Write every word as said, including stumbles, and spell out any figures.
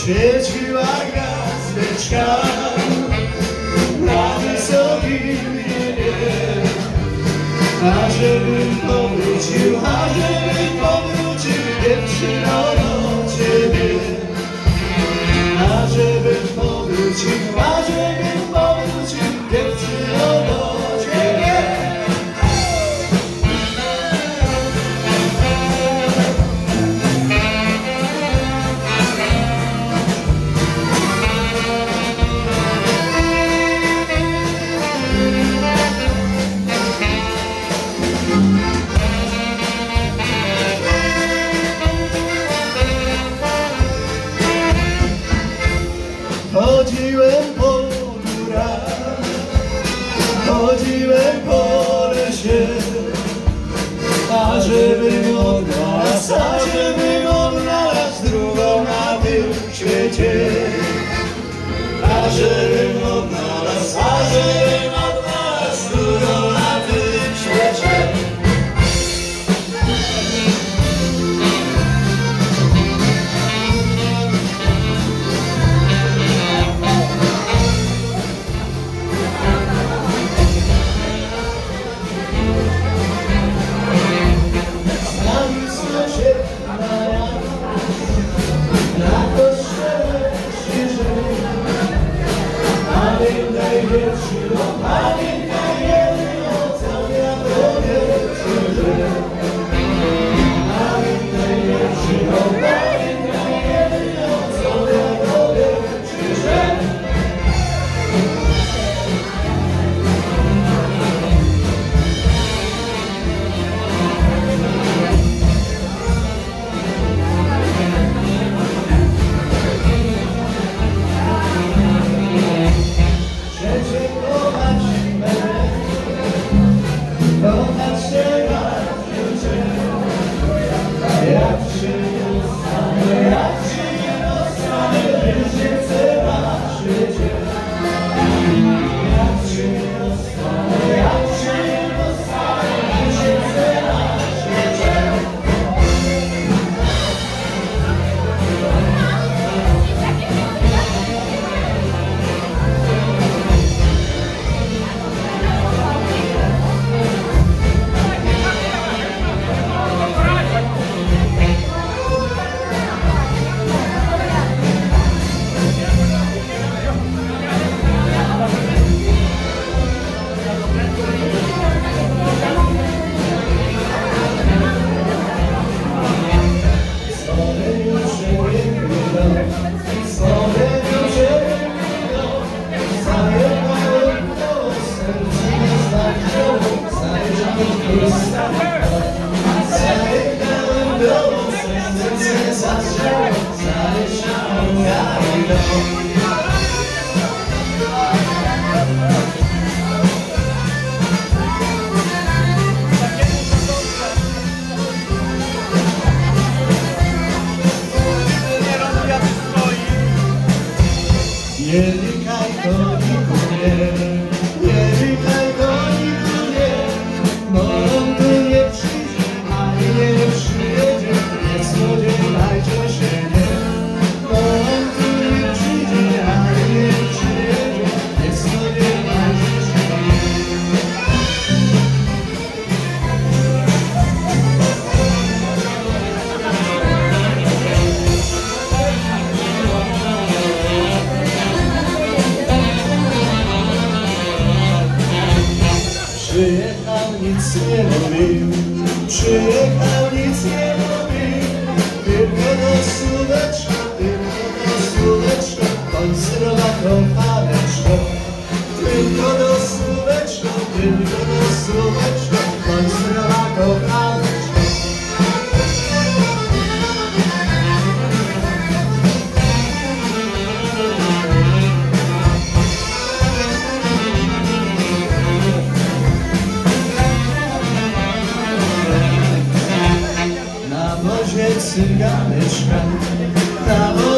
świeciła gwiazdeczka na wysokim niebie. A żebym powrócił, a żebym powrócił dziewczyno do ciebie. A żebym powrócił, a żebym powrócił dziewczyno do ciebie. Chodziłem po górach, chodziłem po lesie, a żebym odnalazł, a żebym odnalazł drugą na tym świecie. A żebym odnalazł, a żebym odnalazł drugą na tym świecie. Nie rykaj koniku, nie, nie rykaj koniku, nie, bo on tu nie przyjdzie, a nie przyjedzie, nie spodziewajcie się, nie, bo on tu nie przyjdzie, a nie przyjedzie, nie spodziewajcie się, nie. Przyjechał, nic nie mówił, przyjechał, nic nie mówił, tylko do słóweczka, tylko do słóweczka, bądź zdrowa kochaneczko. Tylko do słóweczka, tylko do słóweczka, bądź zdrowa kochaneczko. Cyganeczka, na